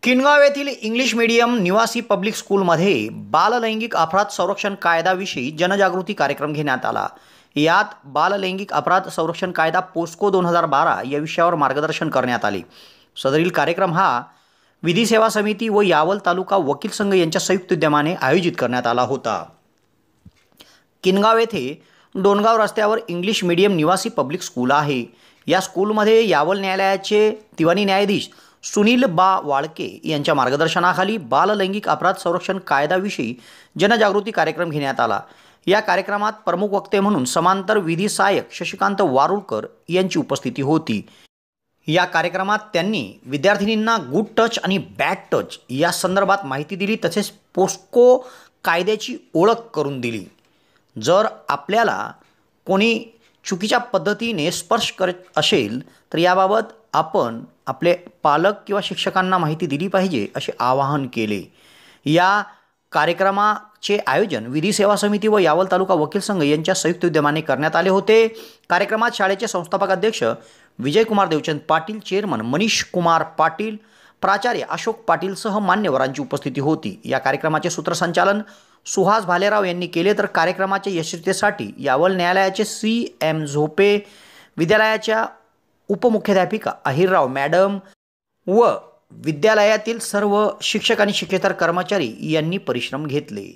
किनगाव येथील English medium निवासी public स्कूलमध्ये बाललैंगिक अपराध संरक्षण कायद्याविषयी जनजागृती कार्यक्रम घेण्यात आला। यात बाललैंगिक अपराध संरक्षण कायदा पोस्को 2012 या विषयावर मार्गदर्शन करण्यात आले। सदरील कार्यक्रम हा विधी सेवा समिती व यावल तालुका वकील संघ यांच्या संयुक्त विद्यमाने आयोजित करण्यात आला होता। किनगाव येथे डोनगाव रस्त्यावर इंग्लिश मीडियम निवासी पब्लिक स्कूल आहे। या स्कूलमध्ये यावल न्यायालयाचे दिवाणी न्यायाधीश सुनील बा वाळके यांच्या मार्गदर्शनाखाली बाललैंगिक अपराध संरक्षण कायद्याविषयी जनजागृती कार्यक्रम घेण्यात आला। या कार्यक्रमात प्रमुख वक्ते म्हणून समांतर विधी सहाय्यक शशिकांत वारुळकर यांची उपस्थिती होती। या कार्यक्रमात त्यांनी विद्यार्थिनींना गुड टच आणि बॅड टच या संदर्भात माहिती दिली, तसेच पोस्को कायद्याची ओळख करून दिली। जर आपल्याला कोणी चुकीच्या पद्धतीने स्पर्श करत असेल तर याबाबत आपण आपले पालक किंवा शिक्षकांना माहिती दिली पाहिजे असे आवाहन केले। या कार्यक्रमाचे आयोजन विधी सेवा समिती व यावल तालुका वकील संघ यांच्या संयुक्त विद्यमाने करण्यात आले होते। कार्यक्रमात शाळेचे संस्थापक अध्यक्ष विजयकुमार देवचंद पाटील, चेअरमन मनीष कुमार पाटील, प्राचार्य अशोक पाटील सह मान्यवरांची उपस्थिती होती। या कार्यक्रमाचे सूत्रसंचालन सुहास भालेराव यांनी केले, तर कार्यक्रमाच्या यशस्वीतेसाठी यावल न्यायालयाचे CM झोपे, विद्यालयाच्या उपमुख्याध्यापिका अहिरराव मॅडम व विद्यालयातील सर्व शिक्षक आणि शिक्षकेतर कर्मचारी यांनी परिश्रम घेतले।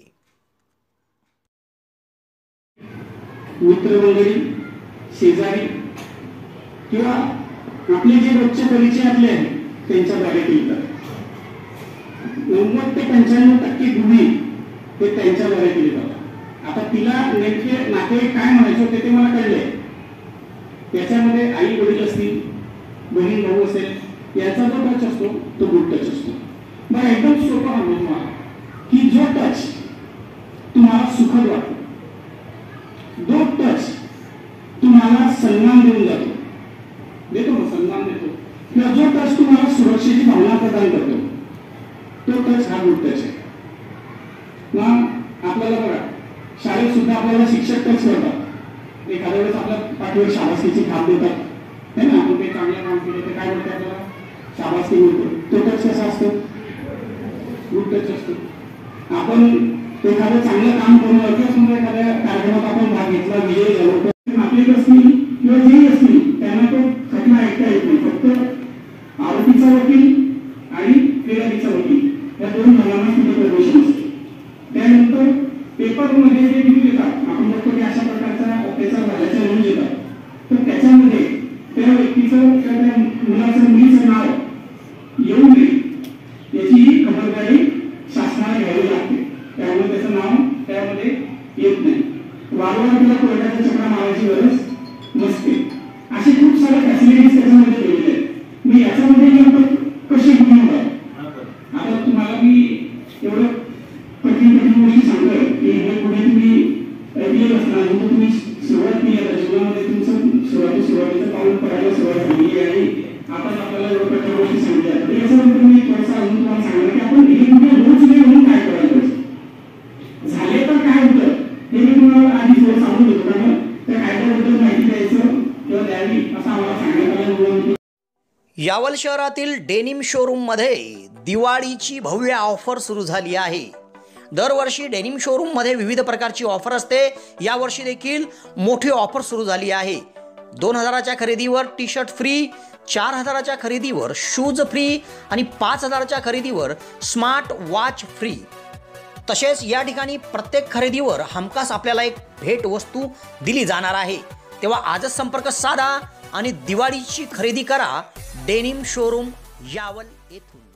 मित्रमंडळी, शेजारी किंवा आपले जे रोजचे परिचयातले आहेत त्यांच्या बाहेर येतात। 90 ते 95% गुन्हे हे त्यांच्या बाहेर येतात। आता तिला नेमके नातेवाईक काय म्हणायचे होते ते मला कळले। त्याच्यामध्ये आई वडील असतील, बहीण भाऊ असेल, याचा जो टच असतो तो गुड टच असतो। बरं, एकदम सोपा म्हणतो तुम्हाला की जो टच तुम्हाला सुखद वाटतो, जो टच तुम्हाला सन्मान देऊन जातो, देतो ना सन्मान देतो, किंवा जो टच तुम्हाला सुरक्षेची भावना प्रदान करतो, तो टच हा गुड टच आहे। मग आपल्याला बघा, शाळेत सुद्धा आपल्याला शिक्षक टच करतात। एखाद्या वेळेस आपल्या पाठीवर शाबासकीची थाप देतात, है ना, आपण काही चांगलं काम केलं तर काय म्हणतात आपल्याला शाबासकी मिळते। तो टच कसा असतो? गुड टच असतो। आपण एखादं चांगलं काम करून किंवा समजा एखाद्या कार्यक्रमात आपण भाग घेतला, विजयी झालो, तर आपले असतील किंवा जेही असतील त्यांना तो खटला ऐकता येत नाही। फक्त आरोपीचा वकील आणि फिर्यादीचा वकील या दोन भागांना तिथे प्रवेश असतो। त्यानंतर पेपरमध्ये जे लिहून येतात, आपण बघतो की अशा प्रकारचा त्याचा झाल्याच्या लिहून येतात, तर त्याच्यामध्ये त्या व्यक्तीचं किंवा त्या मुलाचं मुलीचं नाव येऊ नये याची खबरदारी शासनाला घ्यावी लागते। त्यामुळे त्याचं नाव त्यामध्ये येत नाही। वारंवार तिला कोर्टाच्या चक्रा मारायची गरज नसते। असे खूप सारे फॅसिलिटीज त्याच्यामध्ये दिलेले आहेत। मी याच्यामध्ये नेमकं कशी गुन्हे होतात, आता तुम्हाला मी एवढं कठीण गोष्टी सांगतोय की हे गुन्हे तुम्ही ऐकले नसणार, तुम्ही सुरुवात केली आता जीवनामध्ये तुमचं सुरुवातीचं पाऊल पडायला सुरुवात झाली आहे आणि आपण आपल्याला एवढं कठीण गोष्टी सांगितल्या। त्याच्यानंतर मी थोडासा अजून तुम्हाला सांगणार की आपण हे गुन्हे रोज नाही म्हणून काय करायला पाहिजे, झाले तर काय होतं हे मी तुम्हाला आधी थोडं सांगून देतो, कारण त्या कायद्याबद्दल माहिती द्यायचं किंवा द्यावी असं आम्हाला सांगण्यात आलं। यावल शहरातील डेनिम शोरूममध्ये दिवाळीची भव्य ऑफर सुरू झाली आहे। दरवर्षी डेनिम शोरूममध्ये विविध प्रकारची ऑफर असते। यावर्षी देखील मोठी ऑफर सुरू झाली आहे। 2000च्या खरेदीवर टी शर्ट फ्री, 4000च्या खरेदीवर शूज फ्री आणि 5000च्या खरेदीवर स्मार्ट वॉच फ्री। तसेच या ठिकाणी प्रत्येक खरेदीवर हमखास आपल्याला एक भेट वस्तू दिली जाणार आहे। तेव्हा आजच संपर्क साधा आणि दिवाळीची खरेदी करा डेनिम शोरूम यावल येथून।